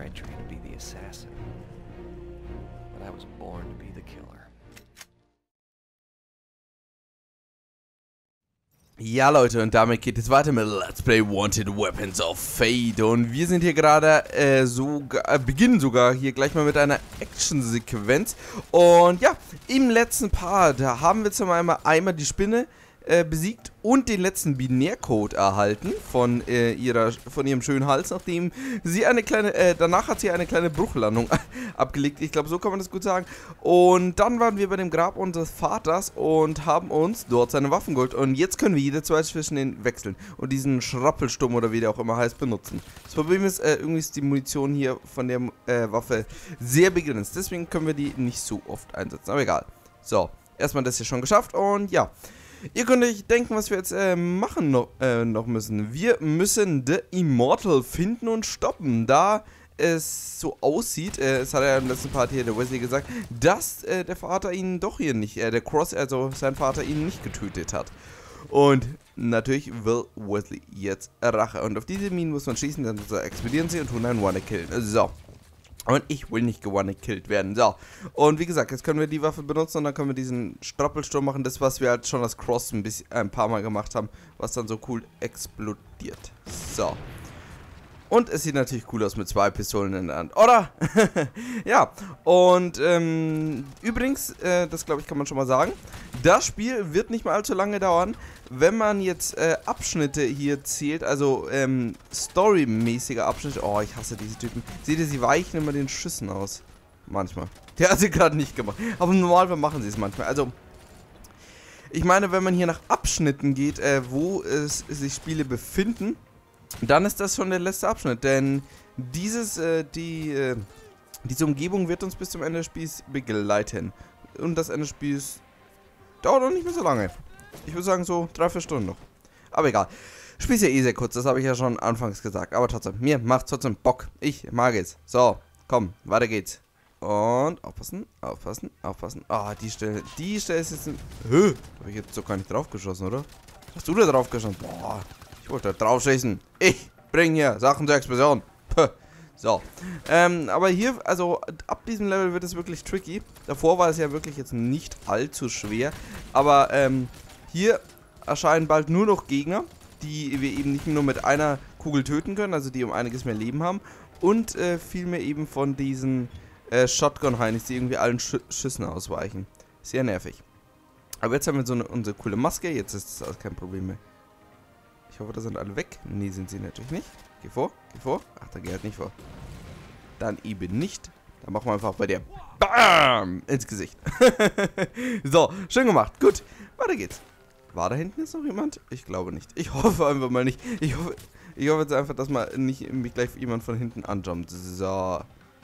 I trained to be the assassin, but I was born to be the killer. Ja Leute, und damit geht es weiter mit Let's Play Wanted Weapons of Fate. Und wir sind hier gerade, beginnen sogar hier gleich mal mit einer Action-Sequenz. Und ja, im letzten Part, da haben wir zum einmal die Spinne besiegt und den letzten Binärcode erhalten von ihrem schönen Hals, nachdem sie eine kleine, danach hat sie eine kleine Bruchlandung abgelegt. Ich glaube, so kann man das gut sagen. Und dann waren wir bei dem Grab unseres Vaters und haben uns dort seine Waffen geholt. Und jetzt können wir jederzeit zwischen den wechseln und diesen Schrappelsturm oder wie der auch immer heißt benutzen. Das Problem ist, irgendwie ist die Munition hier von der Waffe sehr begrenzt. Deswegen können wir die nicht so oft einsetzen. Aber egal. So, erstmal das hier schon geschafft und ja. Ihr könnt euch denken, was wir jetzt machen noch müssen. Wir müssen The Immortal finden und stoppen, da es so aussieht, es hat ja im letzten Part hier der Wesley gesagt, dass der Vater ihn doch hier nicht, der Cross, also sein Vater ihn nicht getötet hat. Und natürlich will Wesley jetzt Rache. Und auf diese Minen muss man schießen, dann explodieren sie und tun einen One-Kill. So. Und ich will nicht gekillt werden. So. Und wie gesagt, jetzt können wir die Waffe benutzen und dann können wir diesen Strappelsturm machen. Das, was wir halt schon das Cross ein paar Mal gemacht haben, was dann so cool explodiert. So. Und es sieht natürlich cool aus mit 2 Pistolen in der Hand, oder? Ja, und übrigens, das glaube ich kann man schon mal sagen, das Spiel wird nicht mal allzu lange dauern, wenn man jetzt Abschnitte hier zählt, also storymäßige Abschnitte. Oh, ich hasse diese Typen. Seht ihr, sie weichen immer den Schüssen aus. Manchmal. Der hat sie gerade nicht gemacht. Aber im Normalfall machen sie es manchmal. Also, ich meine, wenn man hier nach Abschnitten geht, wo sich Spiele befinden, dann ist das schon der letzte Abschnitt, denn diese Umgebung wird uns bis zum Ende des Spiels begleiten. Und das Ende des Spiels dauert noch nicht mehr so lange. Ich würde sagen so 3-4 Stunden noch. Aber egal. Spiel ist ja eh sehr kurz, das habe ich ja schon anfangs gesagt. Aber trotzdem, mir macht trotzdem Bock. Ich mag es. So, komm, weiter geht's. Und aufpassen, aufpassen, aufpassen. Ah, die Stelle ist jetzt ein... Habe ich jetzt so gar nicht drauf geschossen, oder? Hast du da drauf geschossen? Boah. Ich wollte da drauf schießen. Ich bringe hier Sachen zur Explosion. Puh. So. Aber hier, also ab diesem Level wird es wirklich tricky. Davor war es ja wirklich jetzt nicht allzu schwer. Aber hier erscheinen bald nur noch Gegner, die wir eben nicht nur mit einer Kugel töten können, also die um einiges mehr Leben haben. Und vielmehr eben von diesen Shotgun-Heinis, die irgendwie allen Schüssen ausweichen. Sehr nervig. Aber jetzt haben wir so unsere coole Maske. Jetzt ist das alles kein Problem mehr. Ich hoffe, da sind alle weg. Nee, sind sie natürlich nicht. Geh vor, geh vor. Ach, da geht halt nicht vor. Dann eben nicht. Dann machen wir einfach bei dir. BAM! Ins Gesicht. So, schön gemacht. Gut, weiter geht's. War da hinten jetzt noch jemand? Ich glaube nicht. Ich hoffe einfach mal nicht. Ich hoffe jetzt einfach, dass mal nicht mich gleich jemand von hinten anjumpt. So.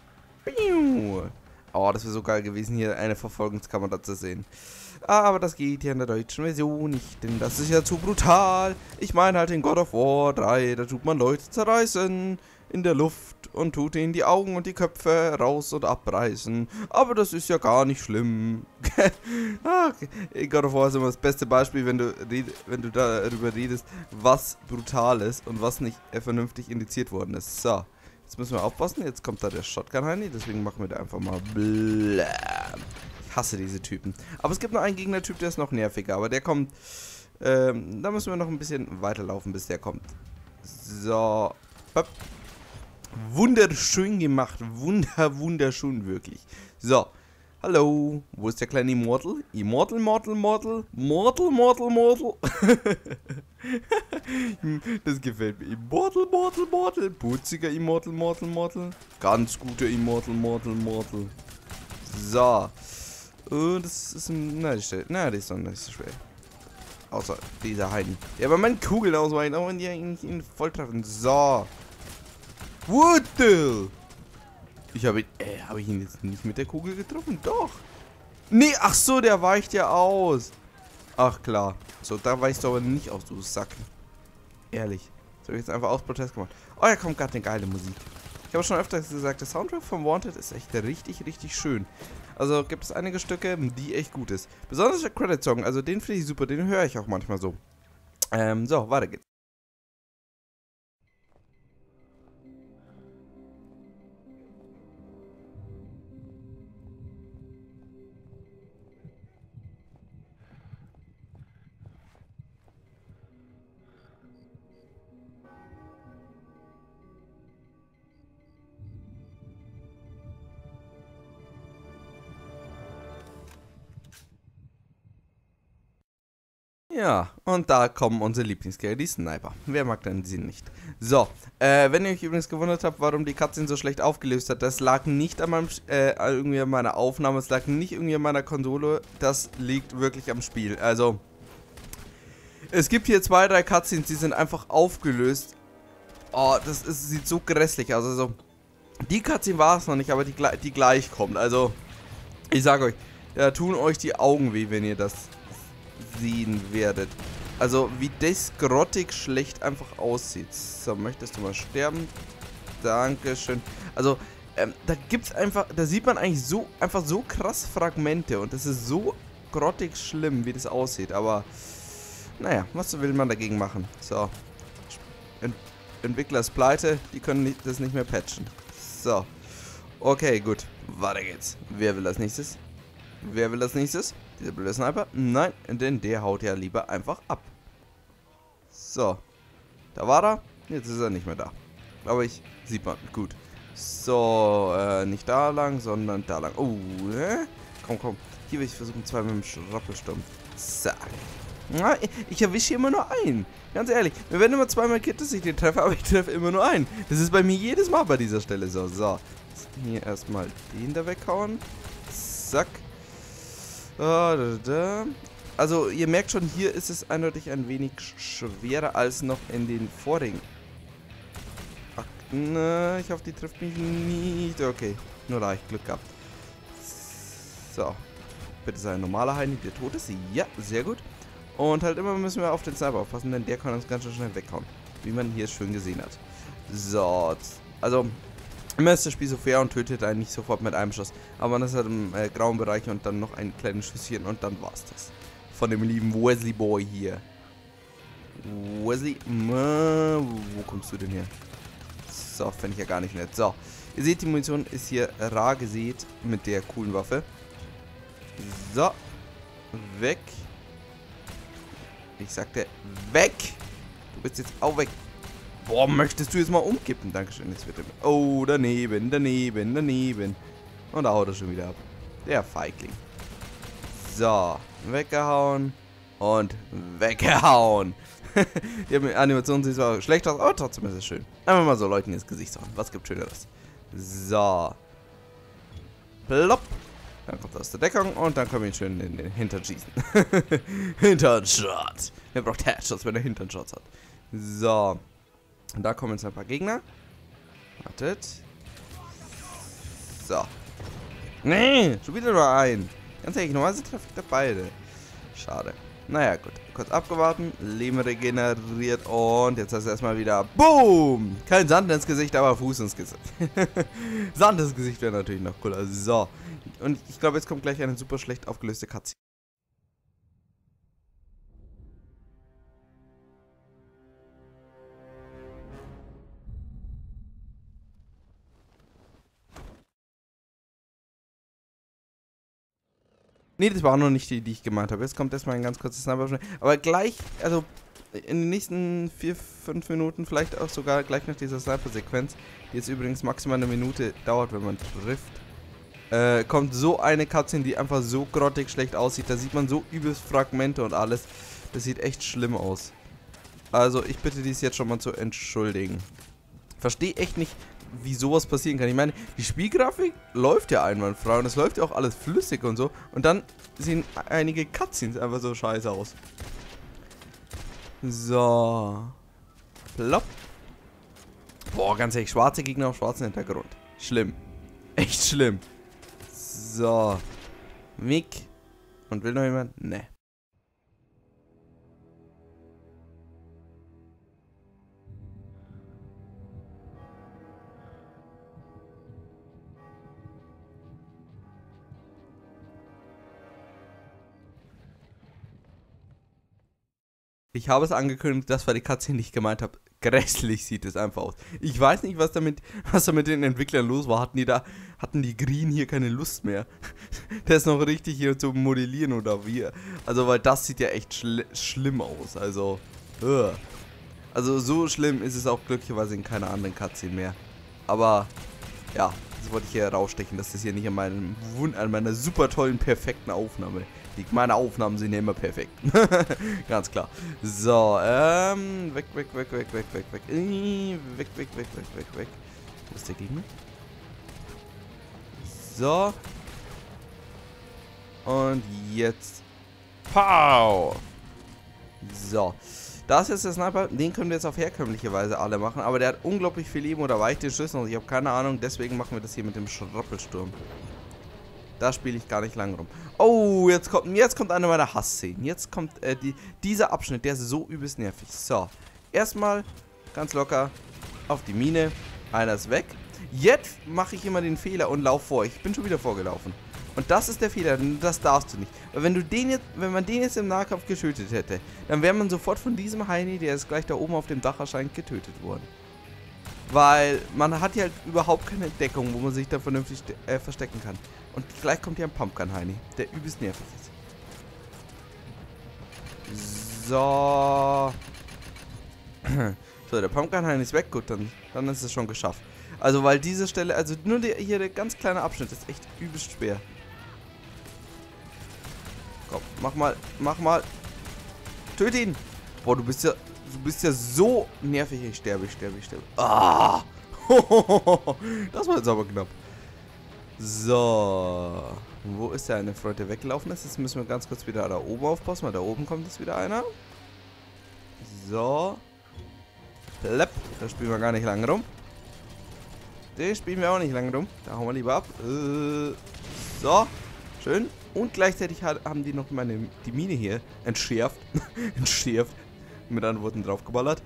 Oh, das wäre so geil gewesen, hier eine Verfolgungskamera zu sehen. Aber das geht ja in der deutschen Version nicht, denn das ist ja zu brutal. Ich meine halt in God of War 3, da tut man Leute zerreißen in der Luft und tut ihnen die Augen und die Köpfe raus und abreißen. Aber das ist ja gar nicht schlimm. In God of War ist immer das beste Beispiel, wenn du darüber redest, was brutal ist und was nicht vernünftig indiziert worden ist. So. Jetzt müssen wir aufpassen, jetzt kommt da der Shotgun-Heini, deswegen machen wir da einfach mal blam. Ich hasse diese Typen. Aber es gibt noch einen Gegnertyp, der ist noch nerviger, aber der kommt, da müssen wir noch ein bisschen weiterlaufen, bis der kommt. So. Hopp. Wunderschön gemacht, wunderschön wirklich. So. Hallo, wo ist der kleine Immortal? Immortal. Das gefällt mir. Immortal. Putziger Immortal. Ganz guter Immortal. So. Das ist ein... Nein, die ist doch nicht so schwer. Außer dieser Heini. Ja, aber meine Kugeln ausweichen, auch wenn die ihn voll treffen. So. What the... Habe ich ihn jetzt nicht mit der Kugel getroffen? Doch. Nee, ach so, der weicht ja aus. Ach klar. So, da weichst du aber nicht aus, du Sack. Ehrlich. Das habe ich jetzt einfach aus Protest gemacht. Oh, da kommt gerade eine geile Musik. Ich habe schon öfters gesagt, der Soundtrack von Wanted ist echt richtig schön. Also gibt es einige Stücke, die echt gut ist. Besonders der Credit-Song, also den finde ich super, den höre ich auch manchmal so. So, weiter geht's. Ja, und da kommen unsere Lieblingsgegner, die Sniper. Wer mag denn sie nicht? So, wenn ihr euch übrigens gewundert habt, warum die Cutscene so schlecht aufgelöst hat, das lag nicht an meinem, irgendwie an meiner Aufnahme, es lag nicht irgendwie an meiner Konsole, das liegt wirklich am Spiel. Also, es gibt hier 2, 3 Cutscenes, die sind einfach aufgelöst. Oh, sieht so grässlich aus, also, die Cutscene war es noch nicht, aber die gleich kommt. Also, ich sage euch, da tun euch die Augen weh, wenn ihr das sehen werdet. Also, wie das grottig schlecht einfach aussieht. So, möchtest du mal sterben? Dankeschön. Also, da gibt's einfach, da sieht man eigentlich einfach so krass Fragmente und das ist so grottig schlimm, wie das aussieht. Aber, naja, was will man dagegen machen? So. Entwickler ist pleite, die können das nicht mehr patchen. So. Okay, gut. Weiter geht's. Wer will als nächstes? Wer will als nächstes? Dieser blöde Sniper? Nein, denn der haut ja lieber einfach ab. So. Da war er. Jetzt ist er nicht mehr da. Glaube ich. Sieht man. Gut. So, nicht da lang, sondern da lang. Oh, komm. Hier will ich versuchen, 2 mit dem Schrappelsturm. Zack. Na, ich erwische immer nur einen. Ganz ehrlich. Mir werden immer 2-mal Kit, dass ich den treffe, aber ich treffe immer nur einen. Das ist bei mir jedes Mal bei dieser Stelle so. So. Hier erstmal den da weghauen. Zack. Also, ihr merkt schon, hier ist es eindeutig ein wenig schwerer als noch in den vorigen. Ach, ne, ich hoffe, die trifft mich nicht. Okay, nur da ich Glück gehabt. So. Bitte sei ein normaler Heini, der tot ist. Ja, sehr gut. Und halt immer müssen wir auf den Sniper aufpassen, denn der kann uns ganz schön schnell weghauen. Wie man hier schön gesehen hat. So, also... Immer ist das Spiel so fair und tötet einen nicht sofort mit einem Schuss. Aber man ist halt im grauen Bereich und dann noch ein kleines Schüsschen und dann war's das. Von dem lieben Wesley Boy hier. Wesley, wo kommst du denn her? So, fände ich ja gar nicht nett. So, ihr seht, die Munition ist hier rar gesät mit der coolen Waffe. So, weg. Ich sagte, weg! Du bist jetzt auch weg. Boah, möchtest du jetzt mal umkippen? Dankeschön, jetzt wird er... Oh, daneben. Und da haut er schon wieder ab. Der Feigling. So, weggehauen. Und weggehauen. Die Animation sieht zwar schlecht aus, aber trotzdem ist es schön. Einfach mal so Leuten ins Gesicht hauen. Was gibt Schöneres? So. Plopp. Dann kommt er aus der Deckung und dann können wir ihn schön in den Hintern schießen. Hinternshot. Wer braucht Headshots, wenn er Hinternshots hat? So. Und da kommen jetzt ein paar Gegner. Wartet. So. Nee, schon wieder nur ein. Ganz ehrlich, normalerweise treffe ich da beide. Schade. Naja, gut. Kurz abgewartet, Leben regeneriert und jetzt hast du erstmal wieder BOOM! Kein Sand ins Gesicht, aber Fuß ins Gesicht. Sand ins Gesicht wäre natürlich noch cooler. So. Und ich glaube, jetzt kommt gleich eine super schlecht aufgelöste Cutscene. Nee, das war auch noch nicht die ich gemeint habe. Jetzt kommt erstmal ein ganz kurzes Sniper. Aber gleich, also in den nächsten 4, 5 Minuten, vielleicht auch sogar gleich nach dieser Sniper-Sequenz, die jetzt übrigens maximal eine Minute dauert, wenn man trifft, kommt so eine Cutscene, die einfach so grottig schlecht aussieht. Da sieht man so übelst Fragmente und alles. Das sieht echt schlimm aus. Also ich bitte dies jetzt schon mal zu entschuldigen. Verstehe echt nicht, wie sowas passieren kann. Ich meine, die Spielgrafik läuft ja einwandfrei und es läuft ja auch alles flüssig und so. Und dann sehen einige Cutscenes einfach so scheiße aus. So. Plopp. Boah, ganz ehrlich, schwarze Gegner auf schwarzem Hintergrund. Schlimm. Echt schlimm. So. Weg. Und will noch jemand? Ne. Ich habe es angekündigt, das war die Cutscene, die ich gemeint habe. Grässlich sieht es einfach aus. Ich weiß nicht, was da mit den Entwicklern los war. Hatten die Green hier keine Lust mehr? Der ist noch richtig hier zu modellieren oder wie? Also, weil das sieht ja echt schlimm aus. Also, also so schlimm ist es auch glücklicherweise in keiner anderen Cutscene mehr. Aber, ja, das wollte ich hier herausstechen, dass das hier nicht an meiner super tollen, perfekten Aufnahme liegt. Meine Aufnahmen sind ja immer perfekt. Ganz klar. So, weg. Weg. Wo ist der Gegner? So. Und jetzt. Pow! So. Das ist der Sniper. Den können wir jetzt auf herkömmliche Weise alle machen. Aber der hat unglaublich viel Leben oder weicht den Schüssen. Und ich habe keine Ahnung. Deswegen machen wir das hier mit dem Schrappelsturm. Da spiele ich gar nicht lang rum. Oh, jetzt kommt eine meiner Hassszenen. Jetzt kommt dieser Abschnitt. Der ist so übelst nervig. So. Erstmal ganz locker auf die Mine. Einer ist weg. Jetzt mache ich immer den Fehler und laufe vor. Ich bin schon wieder vorgelaufen. Und das ist der Fehler, das darfst du nicht. Weil wenn man den jetzt im Nahkampf getötet hätte, dann wäre man sofort von diesem Heini, der jetzt gleich da oben auf dem Dach erscheint, getötet worden. Weil man hat ja halt überhaupt keine Deckung, wo man sich da vernünftig verstecken kann. Und gleich kommt hier ein Pumpkin-Heini, der übelst nervig ist. So. So, der Pumpkin-Heini ist weg. Gut, dann ist es schon geschafft. Also, weil diese Stelle, also nur hier der ganz kleine Abschnitt ist echt übelst schwer. Komm, mach mal. Töte ihn. Boah, du bist ja so nervig. Ich sterbe. Ah! Das war jetzt aber knapp. So. Wo ist der eine Freund, der weggelaufen ist? Jetzt müssen wir ganz kurz wieder da oben aufpassen, weil da oben kommt jetzt wieder einer. So. Plepp. Da spielen wir gar nicht lange rum. Den spielen wir auch nicht lange rum. Da hauen wir lieber ab. So. Schön. Und gleichzeitig haben die noch die Mine hier entschärft. Entschärft. Mit anderen Worten draufgeballert.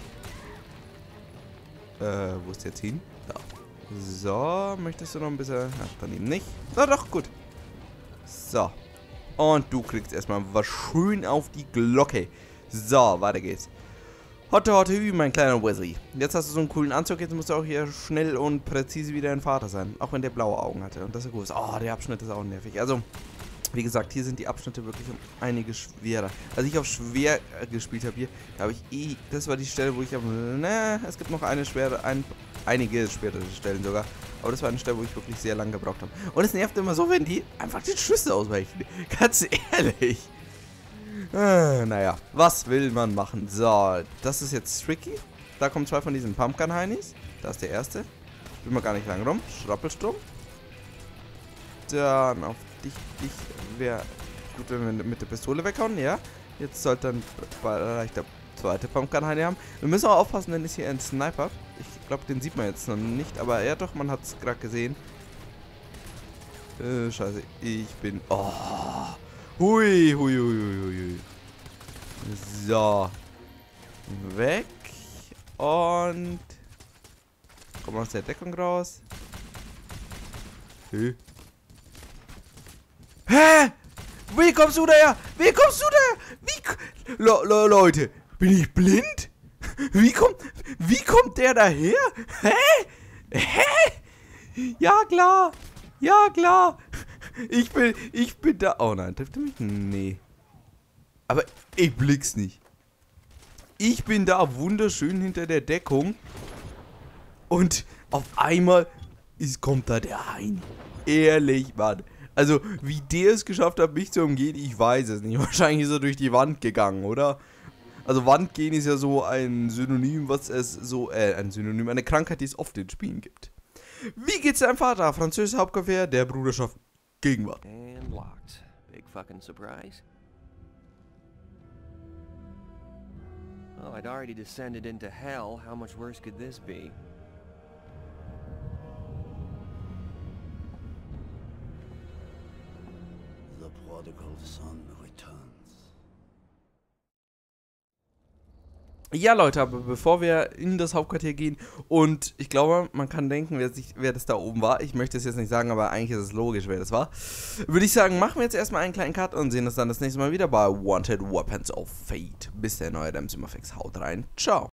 Wo ist der jetzt hin? Da. So. Möchtest du noch ein bisschen... Ach, dann eben nicht. Na doch, gut. So. Und du kriegst erstmal was schön auf die Glocke. So, weiter geht's. Hotte, mein kleiner Wesley. Jetzt hast du so einen coolen Anzug, jetzt musst du auch hier schnell und präzise wie dein Vater sein. Auch wenn der blaue Augen hatte. Und das ist gut. Oh, der Abschnitt ist auch nervig. Also, wie gesagt, hier sind die Abschnitte wirklich um einiges schwerer. Als ich auf schwer gespielt habe hier, da habe ich das war die Stelle, wo ich es gibt noch einige schwere Stellen sogar. Aber das war eine Stelle, wo ich wirklich sehr lange gebraucht habe. Und es nervt immer so, wenn die einfach die Schüsse ausweichen. Ganz ehrlich. Naja, was will man machen? So, das ist jetzt tricky. Da kommen zwei von diesen Pumpkin-Heinis. Da ist der erste. Will man gar nicht lang rum. Schrappelsturm. Dann auf dich wäre gut, wenn wir mit der Pistole weghauen, ja. Jetzt sollte dann vielleicht der zweite Pumpkin-Heini haben. Wir müssen auch aufpassen, denn ist hier ein Sniper. Ich glaube, den sieht man jetzt noch nicht, aber ja doch, man hat es gerade gesehen. Scheiße, ich bin... Oh... Hui. So. Weg. Und... Komm aus der Deckung raus. Hä? Wie kommst du daher? Leute, bin ich blind? Wie kommt der daher? Hä? Ja, klar. Ich bin da. Oh nein, trifft er mich? Nee. Aber ich blick's nicht. Ich bin da wunderschön hinter der Deckung. Und auf einmal kommt da der Heini. Ehrlich, Mann. Also, wie der es geschafft hat, mich zu umgehen, ich weiß es nicht. Wahrscheinlich ist er durch die Wand gegangen, oder? Also, Wandgehen ist ja so ein Synonym, eine Krankheit, die es oft in Spielen gibt. Wie geht's deinem Vater? Französischer Hauptquartier der Bruderschaft Gegenwart. And locked. Big fucking surprise. Oh, I'd already descended into hell. How much worse could this be? The prodigal son returns. Ja, Leute, aber bevor wir in das Hauptquartier gehen und ich glaube, man kann denken, wer das da oben war. Ich möchte es jetzt nicht sagen, aber eigentlich ist es logisch, wer das war. Würde ich sagen, machen wir jetzt erstmal einen kleinen Cut und sehen uns dann das nächste Mal wieder bei Wanted Weapons of Fate. Bis dann, euer Demsimafix. Haut rein. Ciao.